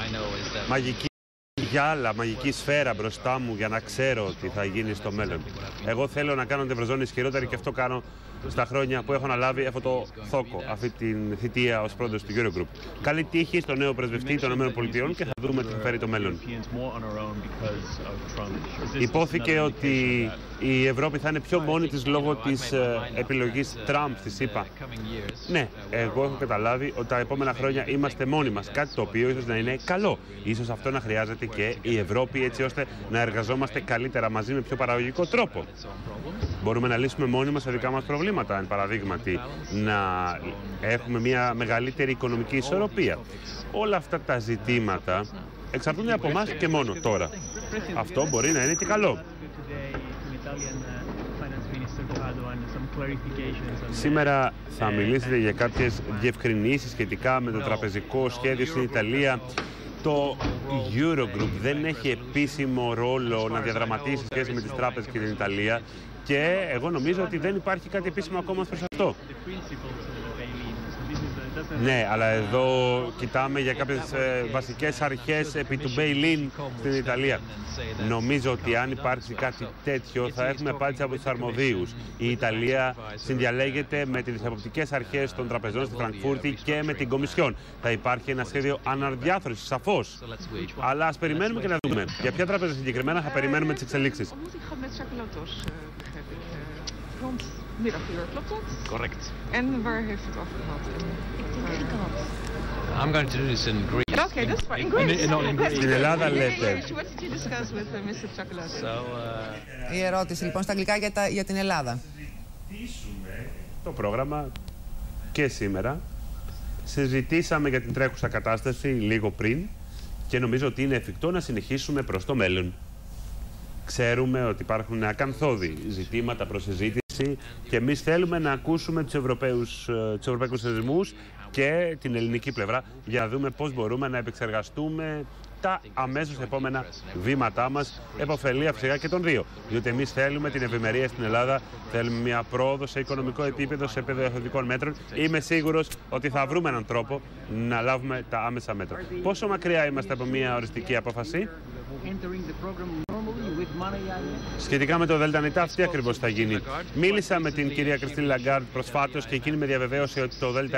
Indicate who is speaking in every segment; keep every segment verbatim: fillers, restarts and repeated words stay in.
Speaker 1: μαγική γυάλα, μαγική σφαίρα μπροστά μου για να ξέρω τι θα γίνει στο μέλλον. Εγώ θέλω να κάνω την Ευρωζώνη ισχυρότερη και αυτό κάνω στα χρόνια που έχω αναλάβει αυτό το θόκο, αυτή την θητεία ως πρόεδρος του Eurogroup. Καλή τύχη στο νέο πρεσβευτή των ΗΠΑ και θα δούμε τι θα φέρει το μέλλον. Υπόθηκε ότι η Ευρώπη θα είναι πιο μόνη της λόγω της επιλογής Τραμπ της ΗΠΑ. Ναι, εγώ έχω καταλάβει ότι τα επόμενα χρόνια είμαστε μόνοι μας, κάτι το οποίο ίσως να είναι καλό. Ίσως αυτό να χρειάζεται και η Ευρώπη έτσι ώστε να εργαζόμαστε καλύτερα μαζί με πιο παραγωγικό τρόπο. Μπορούμε να λύσουμε μόνοι μας τα δικά μας προβλήματα, εν παραδείγματι να έχουμε μια μεγαλύτερη οικονομική ισορροπία. Όλα αυτά τα ζητήματα εξαρτούνται από εμάς και μόνο τώρα. Αυτό μπορεί να είναι και καλό. Σήμερα θα μιλήσετε για κάποιες διευκρινήσεις σχετικά με το τραπεζικό σχέδιο στην Ιταλία. Το Eurogroup δεν έχει επίσημο ρόλο να διαδραματίσει σχέση με τις τράπεζες και την Ιταλία και εγώ νομίζω ότι δεν υπάρχει κάτι επίσημο ακόμα προς αυτό. Ναι, αλλά εδώ κοιτάμε για κάποιες ε, βασικές αρχές επί του bail-in στην Ιταλία. Νομίζω ότι αν υπάρξει κάτι τέτοιο θα έχουμε απάντηση από τους αρμοδίους. Η Ιταλία συνδιαλέγεται με τις εποπτικές αρχές των τραπεζών στη Φραγκφούρτη και με την Κομισιόν. Θα υπάρχει ένα σχέδιο αναδιάθρωσης, σαφώς. Αλλά ας περιμένουμε και να δούμε. Για ποια τράπεζα συγκεκριμένα θα περιμένουμε τις εξελίξεις.
Speaker 2: Middaguur, klopt dat?
Speaker 3: Correct.
Speaker 2: En waar heeft het afgehad?
Speaker 3: I'm going to do this in Greece.
Speaker 2: Okay, that's fine. In Greece?
Speaker 3: In, not in Greece.
Speaker 1: Στην Ελλάδα λέτε.
Speaker 2: What did you discuss with uh, μίστερ Tsakalotos?
Speaker 3: So, uh...
Speaker 4: Η ερώτηση λοιπόν στα αγγλικά για, τα, για την Ελλάδα.
Speaker 1: Το πρόγραμμα και σήμερα συζητήσαμε για την τρέχουσα κατάσταση λίγο πριν και νομίζω ότι είναι εφικτό να συνεχίσουμε προς το μέλλον. Ξέρουμε ότι υπάρχουν ακαθόδη ζητήματα προς συζήτηση και εμείς θέλουμε να ακούσουμε τους Ευρωπαίους, τους ευρωπαϊκούς θεσμούς και την ελληνική πλευρά για να δούμε πώς μπορούμε να επεξεργαστούμε τα αμέσως επόμενα βήματά μας, επωφελία φυσικά και των δύο. Διότι εμείς θέλουμε την ευημερία στην Ελλάδα, θέλουμε μια πρόοδο σε οικονομικό επίπεδο, σε επίπεδο εθνικών μέτρων. Είμαι σίγουρος ότι θα βρούμε έναν τρόπο να λάβουμε τα άμεσα μέτρα. Πόσο μακριά είμαστε από μια οριστική απόφαση? Σχετικά με το ΔΝΤ, τι ακριβώς θα γίνει? Μίλησα με την κυρία Κριστίν Λαγκάρντ προσφάτως και εκείνη με διαβεβαίωσε ότι το ΔΝΤ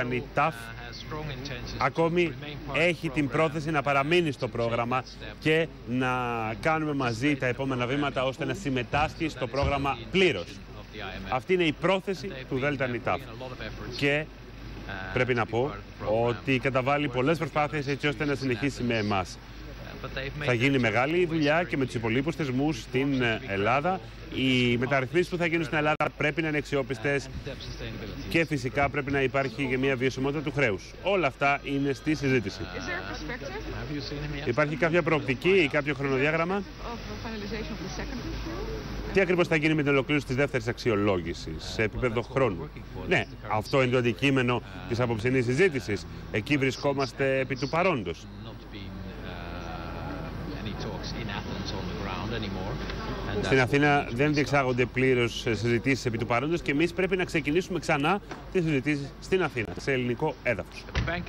Speaker 1: ακόμη έχει την πρόθεση να παραμείνει στο πρόγραμμα και να κάνουμε μαζί τα επόμενα βήματα ώστε να συμμετάσχει στο πρόγραμμα πλήρως. Αυτή είναι η πρόθεση του ΔΝΤ. Και πρέπει να πω ότι καταβάλει πολλές προσπάθειες έτσι ώστε να συνεχίσει με εμάς. Θα γίνει μεγάλη δουλειά και με τους υπολείπους θεσμούς στην Ελλάδα. Οι μεταρρυθμίσεις που θα γίνουν στην Ελλάδα πρέπει να είναι αξιόπιστες και φυσικά πρέπει να υπάρχει και μια βιωσιμότητα του χρέους. Όλα αυτά είναι στη συζήτηση. Υπάρχει κάποια προοπτική ή κάποιο χρονοδιάγραμμα? Τι ακριβώς θα γίνει με την ολοκλήρωση της δεύτερης αξιολόγησης σε επίπεδο χρόνου? Ναι, αυτό είναι το αντικείμενο της απόψινής συζήτησης. Εκεί βρισκόμαστε επί του παρόντος. Στην Αθήνα δεν διεξάγονται πλήρως συζητήσεις επί του παρόντος και εμείς πρέπει να ξεκινήσουμε ξανά τις συζητήσεις στην Αθήνα, σε ελληνικό έδαφος.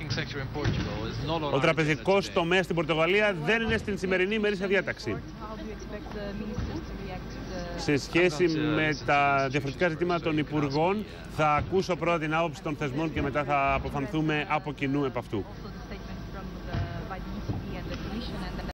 Speaker 1: Ο τραπεζικός τομέας στην Πορτογαλία δεν είναι στην σημερινή ημερήσια διάταξη. Σε σχέση με τα διαφορετικά ζητήματα των Υπουργών, θα ακούσω πρώτα την άποψη των θεσμών και μετά θα αποφανθούμε από κοινού επ' αυτού.